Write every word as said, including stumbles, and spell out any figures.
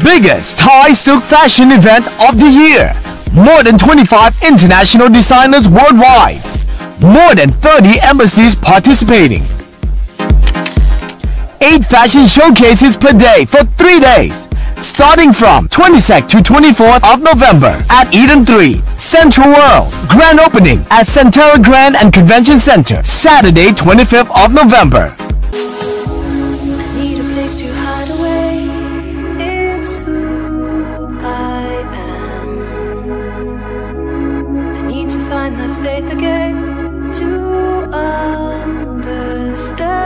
Biggest Thai silk fashion event of the year. More than twenty-five international designers worldwide. More than thirty embassies participating. Eight fashion showcases per day for three days. Starting from twenty-second to twenty-fourth of November at Eden three, Central World. Grand opening at Centera Grand and Convention Center, Saturday twenty-fifth of November. I need a place to hide away. It's who I am. I need to find my faith again to understand.